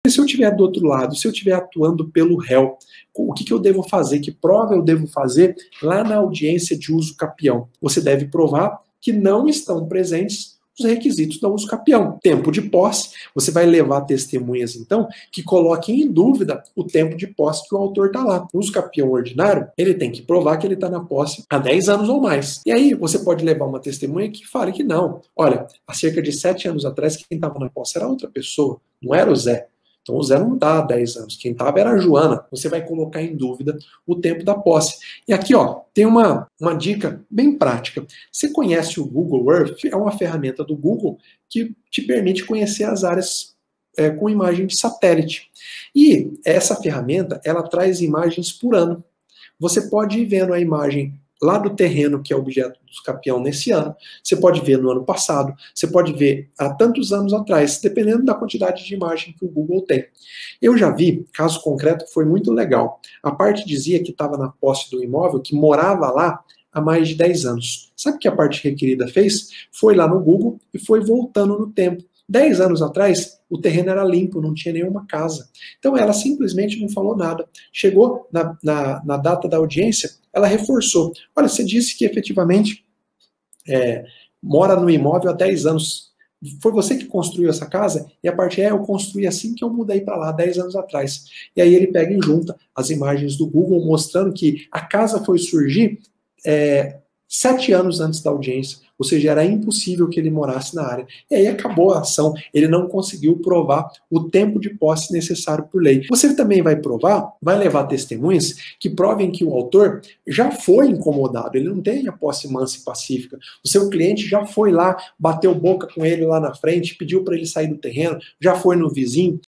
Porque se eu estiver do outro lado, se eu estiver atuando pelo réu, o que eu devo fazer? Que prova eu devo fazer lá na audiência de uso capião? Você deve provar que não estão presentes os requisitos do uso capião. Tempo de posse, você vai levar testemunhas, então, que coloquem em dúvida o tempo de posse que o autor está lá. No uso capião ordinário, ele tem que provar que ele está na posse há 10 anos ou mais. E aí, você pode levar uma testemunha que fale que não. Olha, há cerca de 7 anos atrás, quem estava na posse era outra pessoa, não era o Zé. Então o Zé não está há 10 anos. Quem estava era a Joana. Você vai colocar em dúvida o tempo da posse. E aqui, ó, tem uma dica bem prática. Você conhece o Google Earth? É uma ferramenta do Google que te permite conhecer as áreas com imagem de satélite. E essa ferramenta, ela traz imagens por ano. Você pode ir vendo a imagem lá do terreno que é objeto do capião nesse ano, você pode ver no ano passado, você pode ver há tantos anos atrás, dependendo da quantidade de imagem que o Google tem. Eu já vi caso concreto que foi muito legal. A parte dizia que estava na posse do imóvel, que morava lá há mais de 10 anos. Sabe o que a parte requerida fez? Foi lá no Google e foi voltando no tempo. 10 anos atrás, o terreno era limpo, não tinha nenhuma casa. Então ela simplesmente não falou nada. Chegou na data da audiência, ela reforçou. Olha, você disse que efetivamente mora no imóvel há 10 anos. Foi você que construiu essa casa? E a parte eu construí assim que eu mudei para lá, 10 anos atrás. E aí ele pega e junta as imagens do Google mostrando que a casa foi surgir 7 anos antes da audiência, ou seja, era impossível que ele morasse na área. E aí acabou a ação, ele não conseguiu provar o tempo de posse necessário por lei. Você também vai provar, vai levar testemunhas que provem que o autor já foi incomodado, ele não tem a posse mansa e pacífica. O seu cliente já foi lá, bateu boca com ele lá na frente, pediu para ele sair do terreno, já foi no vizinho.